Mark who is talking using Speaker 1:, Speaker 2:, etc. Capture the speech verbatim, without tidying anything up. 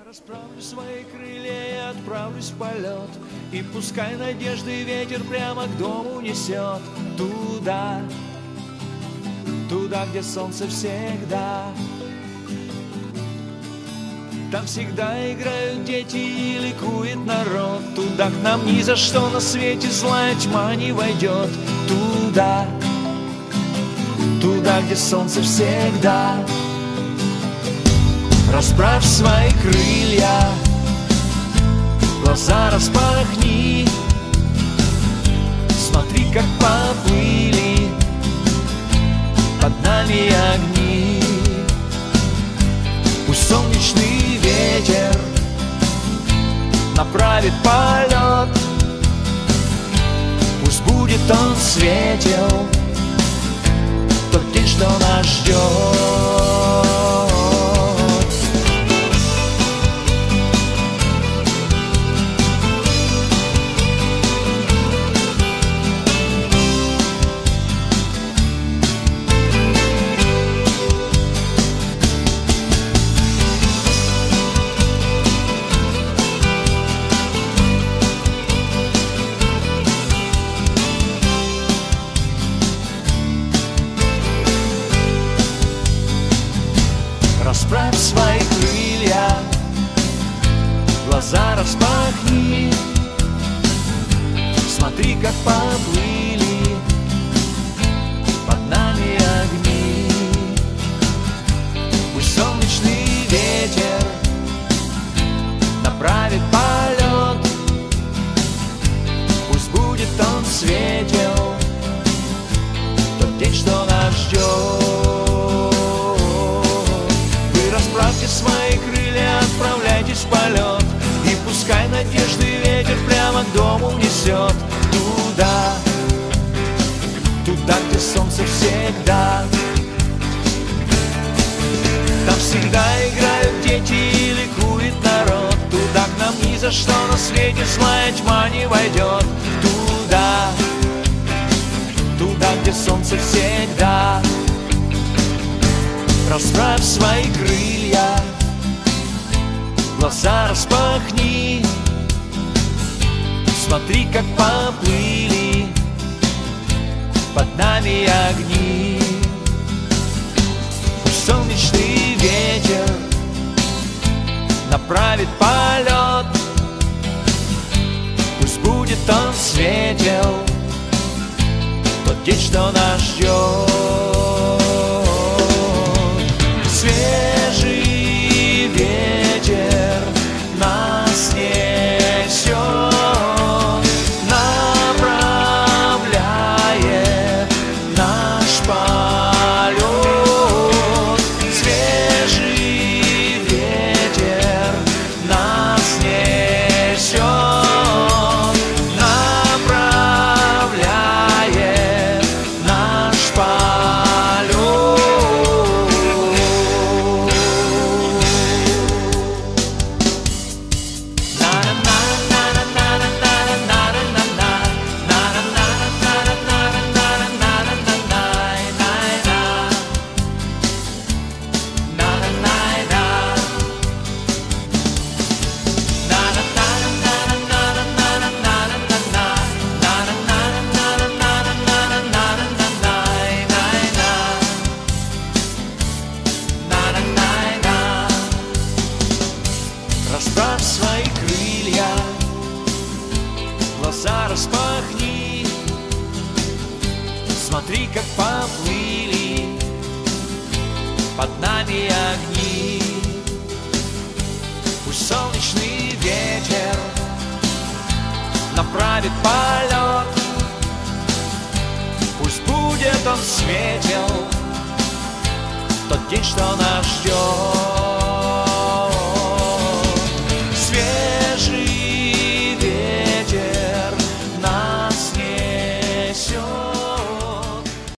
Speaker 1: Расправлю свои крылья и отправлюсь в полет, и пускай надежды ветер прямо к дому несет. Туда, туда, где солнце всегда. Там всегда играют дети и ликует народ. Туда к нам ни за что на свете злая тьма не войдет. Туда, туда, где солнце всегда. Расправь свои крылья, глаза распахни, смотри, как поплыли под нами огни. Пусть солнечный ветер направит полет, пусть будет он светел тот день, что нас ждет. Расправь свои крылья, глаза распахни, смотри, как поплыли под нами огни. Пусть солнечный ветер направит полет, пусть будет он светел тот день, что нас ждет. Расправьте свои крылья, отправляйтесь в полет, и пускай надежды ветер прямо к дому несет. Туда, туда, где солнце всегда. Там всегда играют дети и ликует народ. Туда к нам ни за что на свете злая тьма не войдет. Туда, туда, где солнце всегда. Расправь свои крылья, глаза распахни, смотри, как поплыли под нами огни. Пусть солнечный ветер направит полет, пусть будет он светел тот день, что нас ждет. Свежий ветер нас несет, направляет наш полет. Свежий ветер нас несет, направляет наш полет. Расправь свои крылья, глаза распахни, смотри, как поплыли под нами огни. Пусть солнечный ветер направит полет, пусть будет он светел тот день, что нас ждет.